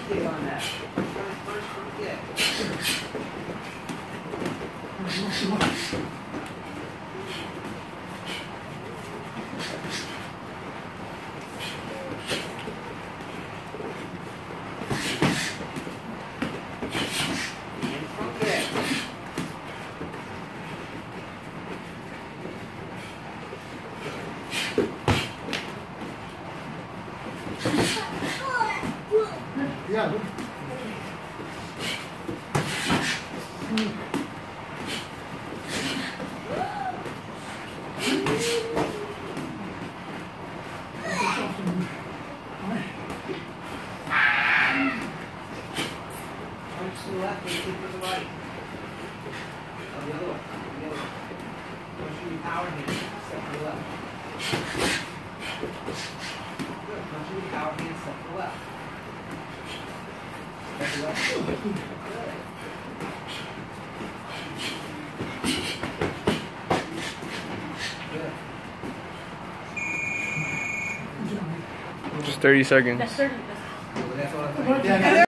kick on that. First kick. Yeah. Punch to the left and kick to the right. Oh, the other one. The other one. Punch with your power hand. Step to the left. Good. Punch with your power hand. Step to the left. Step to the left. Good. Just 30 seconds. That's 30. That's what I think.